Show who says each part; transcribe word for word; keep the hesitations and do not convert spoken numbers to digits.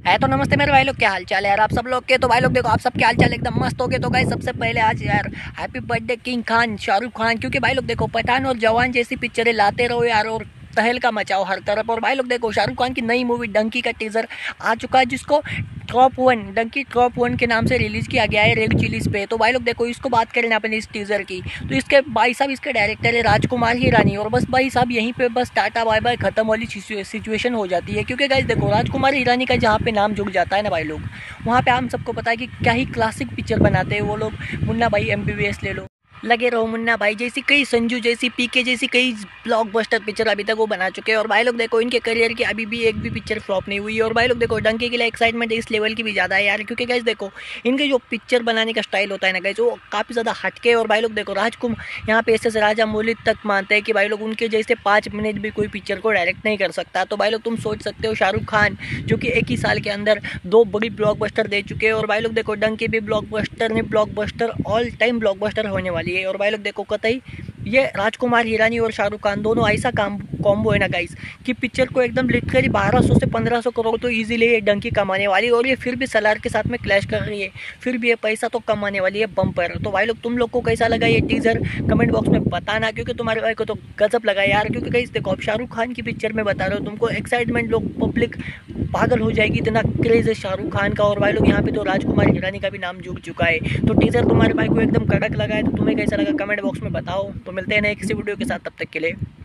Speaker 1: है तो नमस्ते मेरे भाई लोग, क्या हाल चाल है यार आप सब लोग के। तो भाई लोग देखो, आप सब क्या हाल चाल एकदम मस्त हो गए। तो गाइस सबसे पहले आज यार happy birthday king Khan Shahrukh Khan, क्योंकि भाई लोग देखो पठान और जवान जैसी पिक्चरें लाते रहो यार और तहलका मचाओ हर तरफ। और भाई लोग देखो शाहरुख खान की नई मूवी डंकी का टीजर आ चुका है, जिसको top one Dunki top one के नाम से रिलीज किया गया है रेड चिलीज पे। तो भाई लोग देखो, इसको बात करें अपन इस टीजर की, तो इसके भाई साहब इसके डायरेक्टर है राजकुमार हिरानी। और बस भाई साहब यहीं पे बस टाटा बाय बाय खत्म वाली सिचुएशन हो जाती है, क्योंकि गाइस देखो राजकुमार हिरानी का जहाँ पे नाम जुड़ जाता है ना भाई लोग, वहाँ पे हम सबको पता है कि क्या ही क्लासिक पिक्चर बनाते हैं वो लोग। मुन्ना भाई एमबीबीएस ले लो, लगे रहो मुन्ना भाई जैसी, कई संजू जैसी, पीके जैसी कई ब्लॉकबस्टर पिक्चर अभी तक वो बना चुके हैं। और भाई लोग देखो इनके करियर की अभी भी एक भी पिक्चर फ्लॉप नहीं हुई। और भाई लोग देखो डंकी के लिए एक्साइटमेंट इस लेवल की भी ज़्यादा है यार, क्योंकि गाइस देखो इनके जो पिक्चर बनाने का स्टाइल होता है ना गाइस, वो काफ़ी ज़्यादा हटके। और भाई लोग देखो राजकुमार यहाँ पे एस एस राजा मौली तक मानते हैं कि भाई लोग उनके जैसे पाँच मिनट भी कोई पिक्चर को डायरेक्ट नहीं कर सकता। तो भाई लोग तुम सोच सकते हो शाहरुख खान जो कि एक ही साल के अंदर दो बड़ी ब्लॉकबस्टर दे चुके हैं। और भाई लोग देखो डंकी भी ब्लॉकबस्टर ने ब्लॉकबस्टर ऑल टाइम ब्लॉकबस्टर होने वाली है। और भाई लोग देखो कतई ये राजकुमार हिरानी और शाहरुख खान दोनों ऐसा काम कॉम्बो है ना गाइस कि पिक्चर को एकदम लिटरली बारह सौ से पंद्रह सौ करोड़ तो इजीली ये डंकी कमाने वाली है। और ये फिर भी सलार के साथ में क्लैश कर रही है, फिर भी ये पैसा तो कमाने वाली है बम्पर। तो भाई लोग तुम लोग को कैसा लगा ये टीजर कमेंट बॉक्स में बताना, क्योंकि तुम्हारे भाई को तो गजब लगा यार। क्योंकि गाइस देखो अब शाहरुख खान की पिक्चर में बता रहे हो तुमको, एक्साइटमेंट लोग पब्लिक पागल हो जाएगी, इतना क्रेज है शाहरुख खान का। और भाई लोग यहाँ पे तो राजकुमार हिरानी का भी नाम जुड़ चुका है। तो टीजर तुम्हारे भाई को एकदम कड़क लगा है, तो तुम्हें कैसा लगा कमेंट बॉक्स में बताओ। तो मिलते हैं नेक्स्ट वीडियो के साथ, तब तक के लिए।